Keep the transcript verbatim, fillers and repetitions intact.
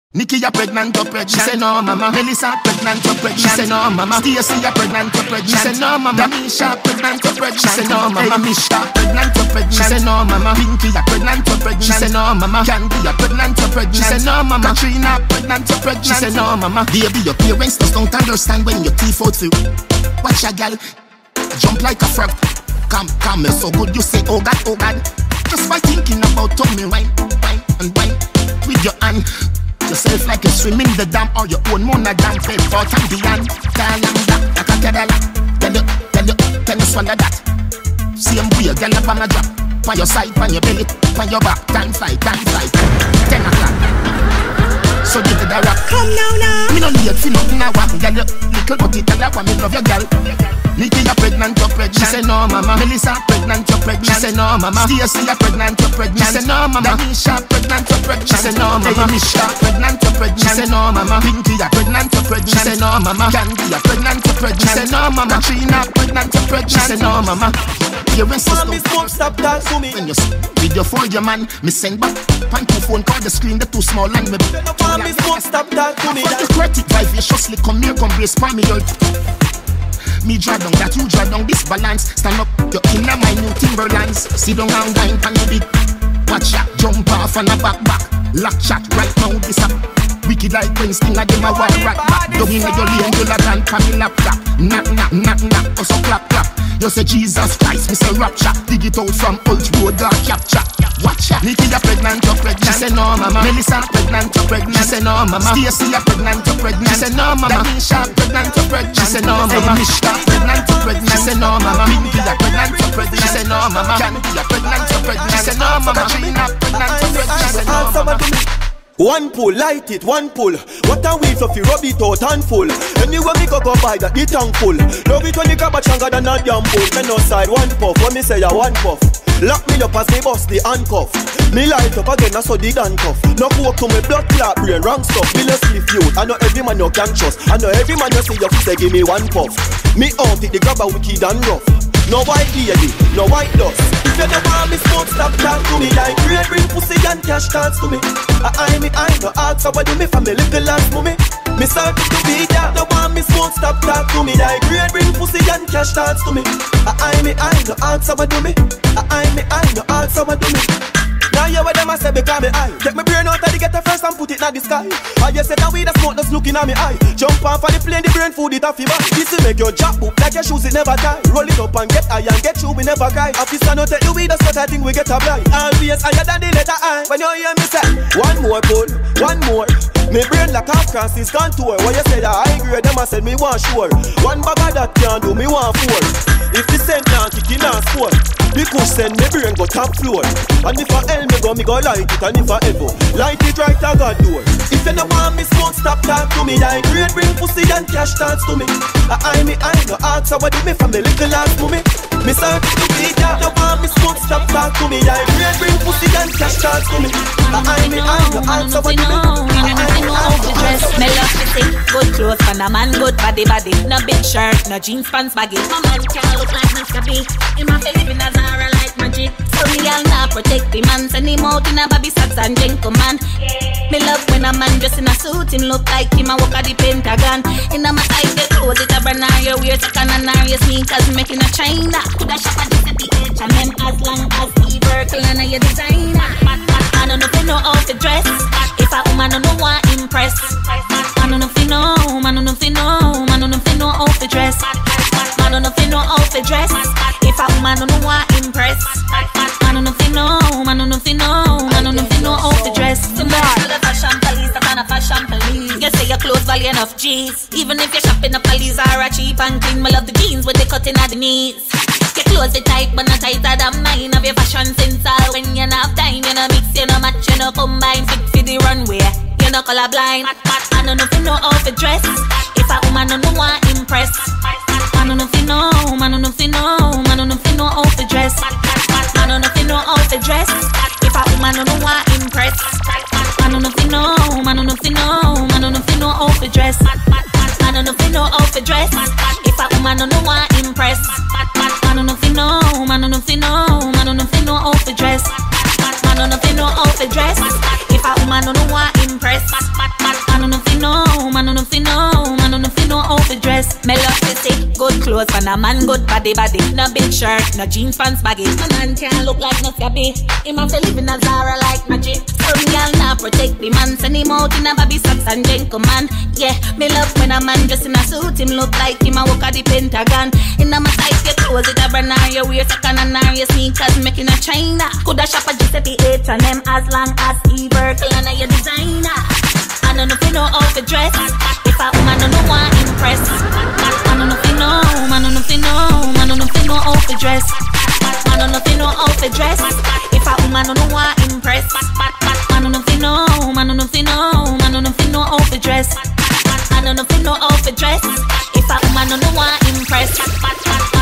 Nikki, you're pregnant or pregnant? She say no, mama. Melissa, pregnant or pregnant? She say no, mama. Stacy, you're pregnant or pregnant? She say no, mama. Misha, pregnant or pregnant? She say no, mama. Misha, pregnant or pregnant? She say no, mama. Pinky, you're pregnant or pregnant? She say no, mama. Candy, you're pregnant or pregnant? She say no, mama. Katrina, pregnant or pregnant? She say no, mama. Baby, your parents just don't understand when your teeth out through. Watch your girl, jump like a frog. Come, come, you're so good. You say, oh God, oh God. Just by thinking about tummy wine, wine and wine with your hand. Yourself like you swim in the dam or your own monogam. Fake for Tambian, Kalanga, Akakadala. Tell you, tell you, tell you swallow that. Same way, girl up on a drop. On your side, on your belly, on your back. Time fly, time fly. Ten o'clock. So give it a rock. Come now, now. Me no need for nothing I want. Girl, you little but it tell you me love your girl. Nikki, you're pregnant or pregnant? She say no, mama. Melissa, pregnant or pregnant? She say no, mama. Stacy, you're pregnant or pregnant? She say no, mama. Misha, pregnant or pregnant? She say no, mama. Misha, pregnant or pregnant? She say no, mama. Pinky, you're pregnant or pregnant? She say no, mama. Candy, you're pregnant or pregnant? She say no, mama. Katrina, pregnant or pregnant? She say no, mama. Your rest is Mommy, smoke, stop that to me. When you video for your man, me send back. Panty phone call the screen, the too small and me. Mommy, smoke, stop that to me. For the credit drive, you justly come here, come brace for me, yo. Me draw down that you draw down this balance. Stand up, you're in my new Timberlands. Sit down and wine pan your big. Watch ya, jump off on a back back. Lock chat right now, this up. Wicked like Princeton, I dem a war rat back. Don't in your lane, you la dan pan me laptop. Knock, knock, knock, knock, also clap, clap. You say Jesus Christ, me say rap chat. Dig it out from Old Road, dark capture. Watch ya, Nikki, you're pregnant or pregnant? She say no, mama. Melissa, pregnant or pregnant? She say no, mama. Stacy, you're pregnant or pregnant? She say no, mama. Misha, pregnant or pregnant? She say no, mama. Misha, pregnant or pregnant? She say no, mama. Pinky, you're pregnant or pregnant? She say no, mama. Candy, you're pregnant or pregnant? She say no, mama. Katrina, pregnant or pregnant? She say no, mama. One pull, light it, one pull. What a way if you rub it out and full. Anywhere me go go buy that the tank full. Love it when you grab a stronger than a damn bull. Then outside one puff, when me say a one puff. Lock me up as me bust the handcuff. Me light up again, I saw the handcuff. No coke to me blood clot brain, wrong stuff. Me no sleep youth, I know every man you can trust. I know every man you see you say give me one puff. Me out it, the grabber wicked and rough. No white lady, no white dust. If you never want me smoke, stop talk to me. Like great bring pussy and cash dance to me. I eye me eye, no ask how I do me for me little last mommy. Me serve it to be that. No want me smoke, stop talk to me. Like great bring pussy and cash dance to me. I eye me eye, no ask how I do me. I eye me eye, no ask how I do me. Now you what them a say because me eye. Take me brain out of the ghetto first and put it in the sky. I just said that we the smoke just looking at me eye. Jump off of the plane, the brain food it off your back. This will make your job book like your shoes it never die. Roll it up and get high and get you we never cry. Officer no take the weed that's what I think we get a blind. Always higher than the letter I. When you hear me say one more pull, one more. Me brain like half Francis contour. What you say that I grade them I said me want sure. One bag of that can do me want four. If the send can't kick in and score. The push send me brain go top floor. And if I hell me go me go light it. And if I ever light it right I got door. If you no want me smoke stop talk to me. Like great bring pussy and cash dance to me. I eye me eye no ask how I do me from the little last mommy. Me search to be that. No want me smoke stop talk to me. Like great bring pussy and cash dance to me. I eye me eye no ask how I do me. I eye me eye no dress, me love to see good clothes for a man, good body body. No big shirt, no jeans pants baggy. My man can't look like Mister B. He must be living as Zara like magic. So me I'll not protect the man. Send him out in a baby socks and gentleman. Me love when a man dressed in a suit. Him look like him a walk at the Pentagon. In a my tight the clothes it a brand new. Wear second and your sneakers making a China. Coulda shop at this at the H and M as long as he Virgil and your designer. I don't know if you know how to dress. If a woman don't know what impress. I don't know if you know, I don't know if you know, I don't know if you know how to dress. I don't know if you know how to dress. If a woman don't know what impress. I don't know if you know, I don't know if you know, I don't know if you know how to dress. Tonight, the fashion police, the kind of fashion police. You say your clothes value enough G's. Even if you're shopping a police are a cheap and clean. Me love the jeans with the cutting at the knees. Your clothes are tight, but not tighter than mine. Have your fashion sense all when you not have time. You know mix, you know match, you know combine. Fit for the runway, you know colorblind. I don't know if you know how to dress. If a woman don't know what impress. I don't know if you know, I don't know if you know, I don't know if you know how to dress. I don't know if you know how to dress. If a woman don't know what impress. I don't know if you know, I don't know if you know, I don't know if you know how to dress. I don't know if you know how to dress. If a woman don't know what impress. I don't know if you know, I don't know if you know, I don't know if you know how to dress. I don't know if you know how to dress. If a woman don't know what impress. fi know, man don't fi know how to dress. Me love to see good clothes for a man, good body body. No big shirt, no jeans pants baggy. A man can't look like no scabby. Him have to live in a Zara like magic. Some girl now protect the man, send him out in a baby socks and gentleman. Yeah, me love when a man dress in a suit, him look like him a walk at the Pentagon. In a my size, your clothes it a brand now, your wear second and now your sneakers making a China. Coulda shop a Giuseppe H and M as long as he Virgil and a your designer. I don't know if you know how to dress. If a woman don't know want impress. I don't know if you know, man don't know if you know, man don't know if you know how to dress. Man don't know if you know how to dress. If a woman don't know want impress. Man don't know if you know, man don't know if you know, man don't know if you know how to dress. I don't know if you know how to dress. If a woman don't know want impress.